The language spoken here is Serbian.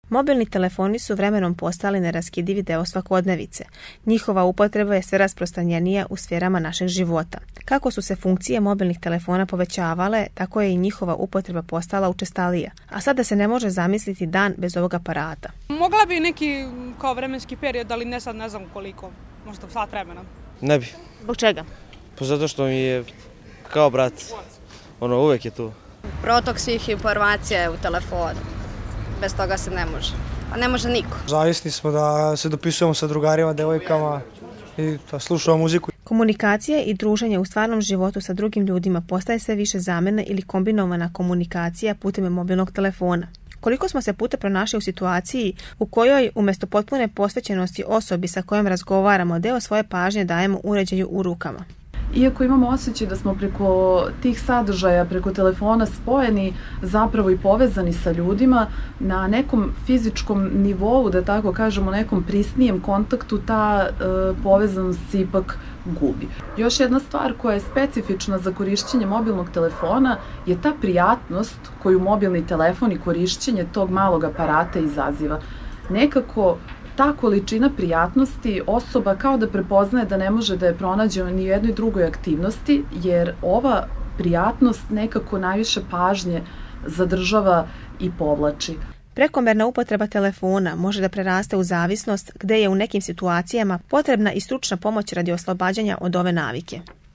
Mobilni telefoni su vremenom postali neraskidivi deo svakodnevice. Njihova upotreba je sve rasprostranjenija u sferama našeg života. Kako su se funkcije mobilnih telefona povećavale, tako je i njihova upotreba postala učestalija. A sada se ne može zamisliti dan bez ovog aparata. Mogla bi neki kao vremenski period, ali ne sad ne znam koliko, možda sat vremena. Ne bi. Zbog čega? Pa zato što mi je kao brat, uvek je tu. Protok svih informacija je u telefonu. Bez toga se ne može. A ne može niko. Zavisni smo da se dopisujemo sa drugarima, devojkama i da slušamo muziku. Komunikacija i druženje u stvarnom životu sa drugim ljudima postaje sve više zamena ili kombinovana komunikacija putem mobilnog telefona. Koliko smo se puta pronašli u situaciji u kojoj umjesto potpune posvećenosti osobi sa kojom razgovaramo, deo svoje pažnje dajemo uređaju u rukama. Iako imamo osjećaj da smo preko tih sadržaja, preko telefona spojeni zapravo i povezani sa ljudima, na nekom fizičkom nivou, da tako kažemo, nekom prisnijem kontaktu, ta povezanost se ipak gubi. Još jedna stvar koja je specifična za korišćenje mobilnog telefona je ta prijatnost koju mobilni telefon i korišćenje tog malog aparata izaziva. Nekako ta količina prijatnosti osoba kao da prepoznaje da ne može da je pronađe ni u jednoj drugoj aktivnosti, jer ova prijatnost nekako najviše pažnje zadržava i povlači. Prekomerna upotreba telefona može da preraste u zavisnost, gde je u nekim situacijama potrebna i stručna pomoć radi oslobađanja od ove navike.